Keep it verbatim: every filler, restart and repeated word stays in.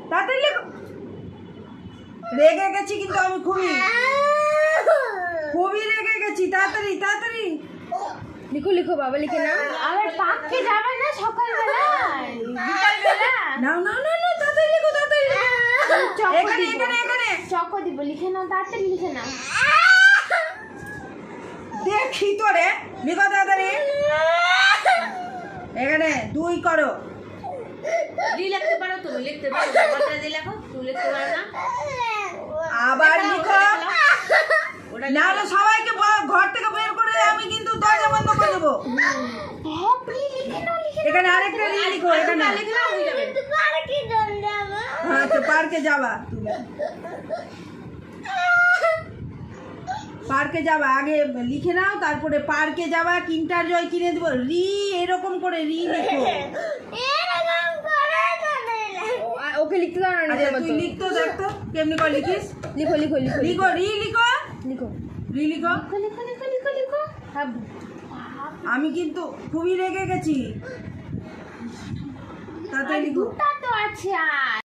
তাড়াতাড়ি লিখো। রেগে গেছি কিন্তু আমি খুবই খুবই রেগে গেছি। তাড়াতাড়ি তাড়াতাড়ি লিখো লিখো বাবা লিখে না। আবার পার্কে যাবে না সকালবেলা বিকালবেলা? না না না না তাড়াতাড়ি লিখো তাড়াতাড়ি। এখানে এখানে এখানে চকো দিব লিখে নাও তাড়াতাড়ি লিখে নাও। দেখি তো রে লিখো তাড়াতাড়ি। এখানে দুই করো। রি লিখতে পারো তুমি লিখতে পারো বাবাটা দিয়ে লেখো তুমি লিখতে পারো না আবার লিখো। না না সবাইকে ঘর থেকে বের করে আমি কিন্তু দরজা বন্ধ করে দেবো। হ্যাঁ প্লিজ লিখে নাও লিখে এখানে আরেকটা রি লিখো। এখানে লিখে নাও হয়ে যাবে পার্কে যাবো। হ্যাঁ তো পার্কে যাবা তুমি পার্কে যাবা আগে লিখে নাও তারপরে পার্কে যাবা কিন্টার জয় কিনে দেবো। রি এরকম করে রি লিখো। ওকে লিখতে দাও না আচ্ছা তুই লিখতো দেখ তো কেমনি করে লিখিস। লিখো লিখো লিখো লিখো রি লিখো লিখো রি লিখো। লিখো লিখো লিখো লিখো। আমি কিন্তু খুবই রেগে গেছি। তাড়াতাড়ি লিখো। দুটা তো আছে আর